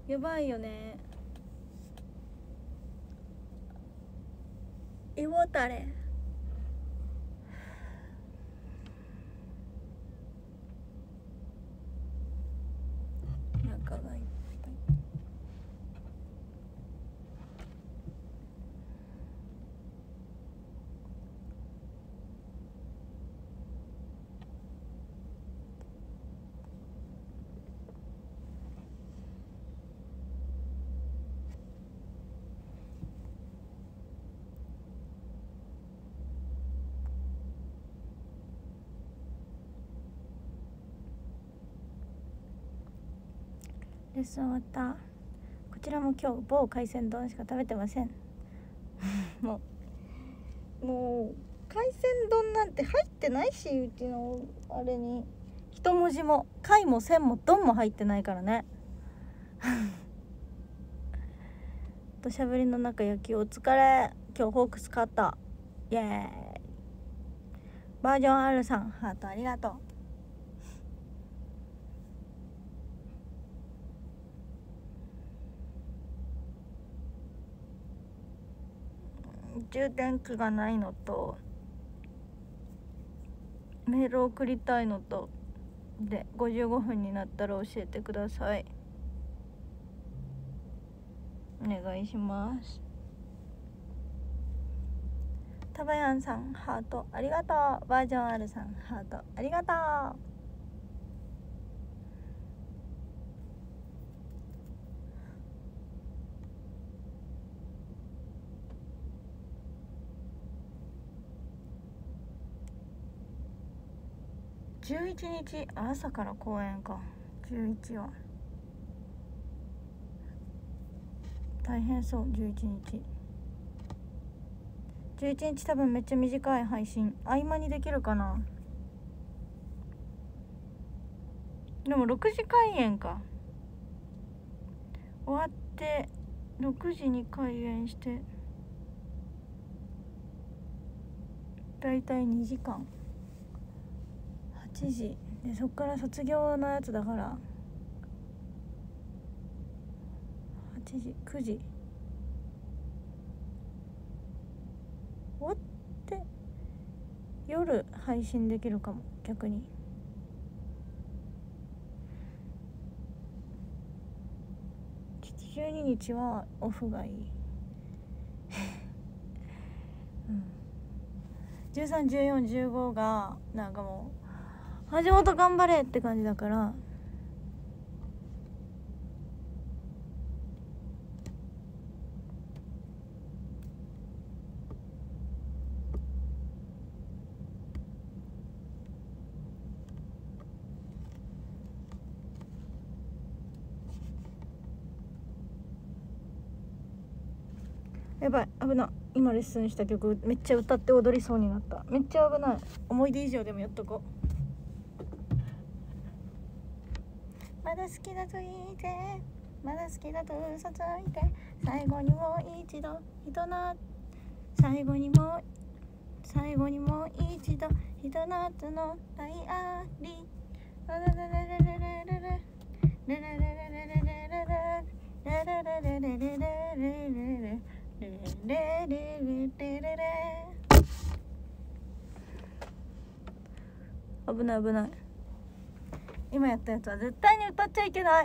やばいよね。胃もたれ。中がいっぱい。レッスン終わった。こちらも今日某海鮮丼しか食べてませんもう海鮮丼なんて入ってないし、うちのあれに一文字も貝も鮮も丼も入ってないからね土砂降りの中野球お疲れ。今日ホークス勝った。イエーイ。バージョン R さんハートありがとう。充電器がないのとメール送りたいのとで55分になったら教えてください。お願いします。タバヤンさんハートありがとう。バージョン R さんハートありがとう。11日朝から公演か。11は大変そう。11日多分めっちゃ短い配信合間にできるかな。でも6時開演か。終わって6時に開演してだいたい2時間8時で、そっから卒業のやつだから8時9時終わって夜配信できるかも。逆に12日はオフがいい13、14、15がなんかもう橋本頑張れって感じだから。やばい、危ない。今レッスンした曲めっちゃ歌って踊りそうになった。めっちゃ危ない。思い出以上でもやっとこう。まだ好きだと言ってまだ好きだと嘘ついて最後にもう一度最後にもう一度ひと夏のダイアリー危ない危ない。今やったやつは絶対に歌っちゃいけない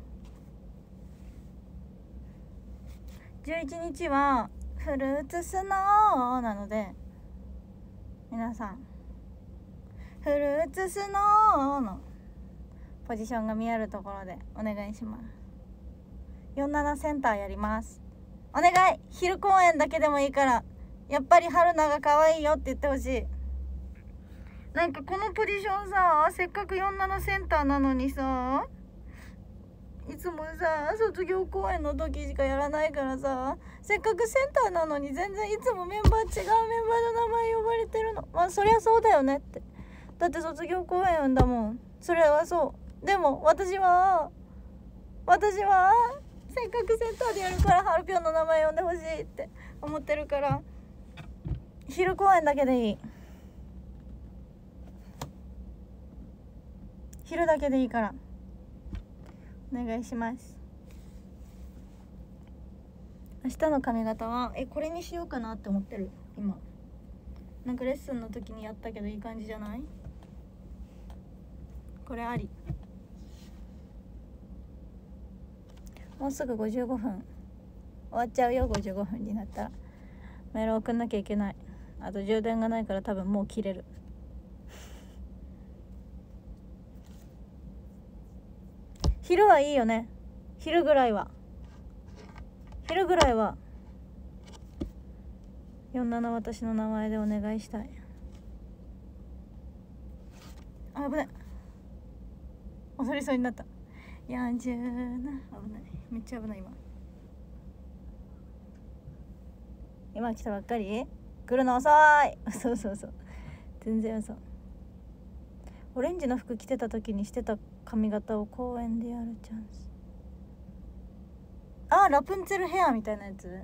。11日はフルーツスノーなので皆さんフルーツスノーのポジションが見えるところでお願いします。47センターやります。お願い。昼公演だけでもいいからやっぱり春菜が可愛いよって言ってほしい。なんかこのポジションさ、せっかく47センターなのにさ、いつもさ卒業公演の時しかやらないからさ、せっかくセンターなのに全然いつもメンバー違うメンバーの名前呼ばれてるの。まあそりゃそうだよねって。だって卒業公演だもん。それはそう。でも私はせっかくセンターでやるからハルピョンの名前呼んでほしいって思ってるから、昼公演だけでいい。昼だけでいいからお願いします。 明日の髪型はこれにしようかなって思ってる。今なんかレッスンの時にやったけどいい感じじゃない？これあり。もうすぐ55分終わっちゃうよ。55分になったらメール送んなきゃいけない。あと充電がないから多分もう切れる。昼はいいよね。昼ぐらいは47私の名前でお願いしたい。あ、危ない、恐れそうになった。47、危ない、めっちゃ危ない。今来たばっかり？来るの遅い。そう全然遅い。オレンジの服着てた時にしてた髪型を公園でやるチャンス。あ、ラプンツェルヘアみたいなやつ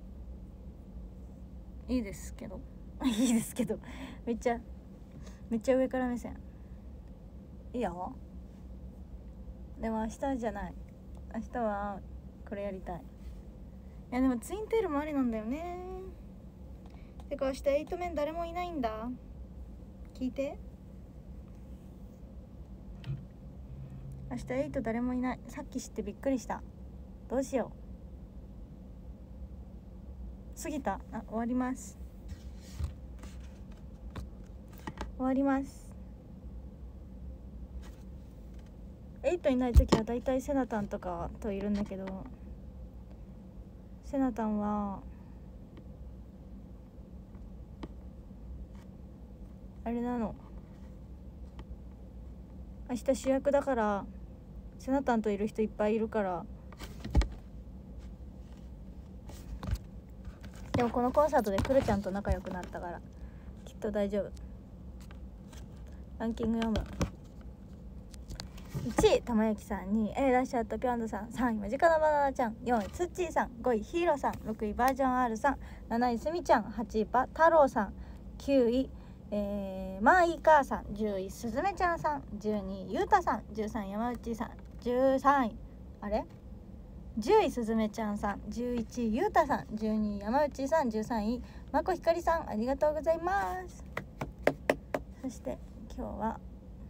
いいですけどめっちゃ上から目線いいよ。でも明日じゃない。明日はこれやりたい。いやでもツインテールもありなんだよね。てか明日エイトメン誰もいないんだ。聞いて、明日エイト誰もいない。さっき知ってびっくりした。どうしよう。過ぎた。あ、終わります。エイトいない時はだいたいセナタンとかといるんだけど、セナタンはあれなの、明日主役だからセナタンといる人いっぱいいるから。でもこのコンサートでクルちゃんと仲良くなったからきっと大丈夫。ランキング読む。1位玉焼さん、2位ラッシャーとぴょんどさん、3位マジカのバナナちゃん、4位ツッチーさん、5位ヒーローさん、6位バージョン R さん、7位すみちゃん、8位パ太郎さん、9位マーイーカーさん、10位すずめちゃんさん、12位ゆうたさん、13位山内さん、13位10位すずめちゃんさん、11位ゆうたさん、12位山内さん、13位まこひかりさん、ありがとうございます。そして今日は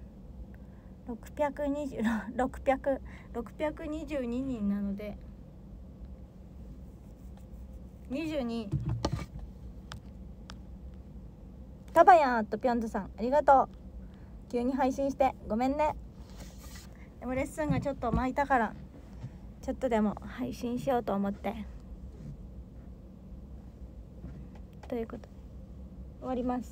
622人なので22タバヤンとぴょんとさん、ありがとう。急に配信してごめんね。でもレッスンがちょっと巻いたからちょっとでも配信しようと思ってということで終わります。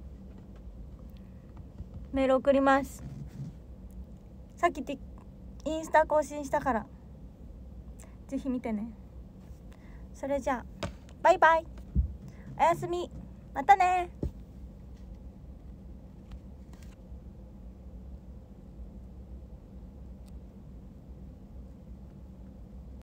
メール送ります。さっきインスタ更新したからぜひ見てね。それじゃあバイバイ、おやすみ、またね。